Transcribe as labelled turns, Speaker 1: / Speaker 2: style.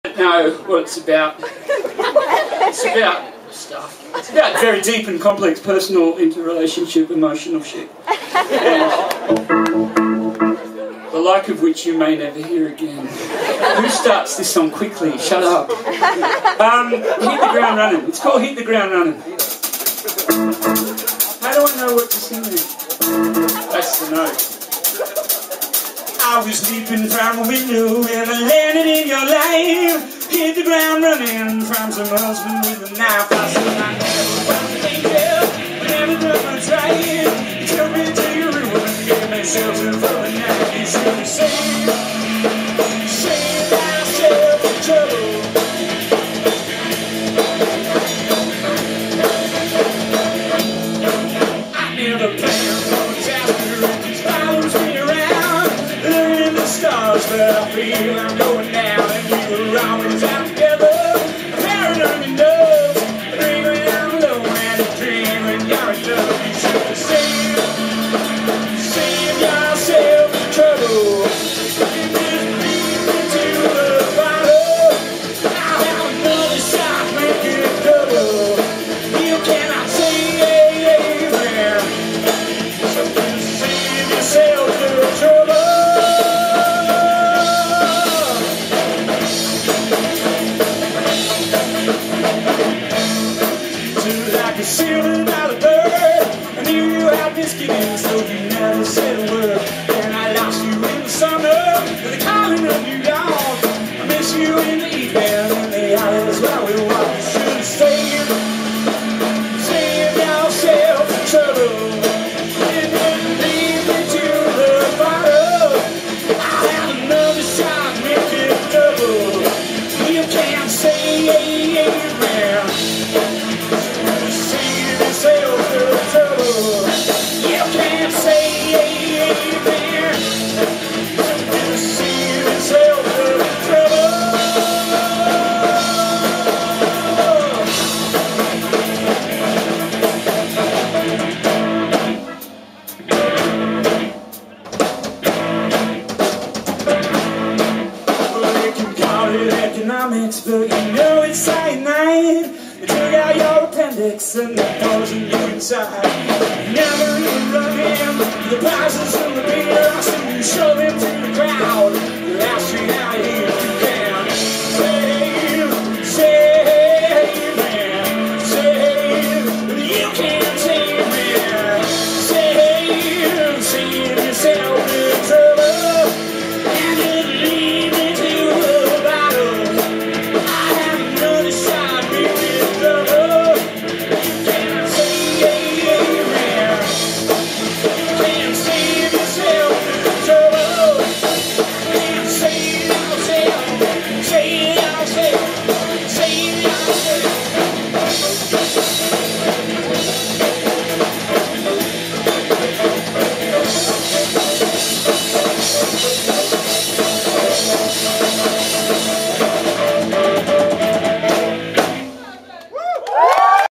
Speaker 1: No, what it's about. It's about stuff. It's about very deep and complex personal interrelationship, emotional shit. And the like of which you may never hear again. Who starts this song quickly? Shut up. Hit the ground running. It's called Hit the Ground Running. How do I know what to sing then? That's the note. I was leaping from a window and I landed in your life. Hit the ground running from some husband with a knife. I said I never found an angel, never done my trying. You took me to your room and gave me shelter for the night. You should have saved myself from trouble. I never planned for a disaster. It just follows me around. They're in the stars, but I feel I'm going down. And we were always out together, paranoid doves, dreaming I'm low and dreaming you're in love. You should have saved yourself from trouble. You just beat me to the bottom. I'll have another shot, make it double. You cannot say amen. So just save yourself the trouble. Like a $7 bird, I knew you had misgivings, so you never said a word. And I lost you in the summer, with the calling of your dog. I miss you in the evening, in the hours while we walk. You should have saved yourself from trouble. You didn't leave me to the bottom. I'll have another shot, make it double. You can't say amen. You can't say amen. Save yourself the trouble. Well, you can call it economics, but you know it's cyanide. They took out your appendix and they're poison you inside. You never even run him the prices of the beer, so you shove him to the crowd. The last street out here you can save, man, save. You can't save, man, save yourself the trouble. And just leave me to the bottom. I have another shot, make it double. You can't save, man. You can't save yourself the trouble. You can't save yourself, save yourself, save yourself.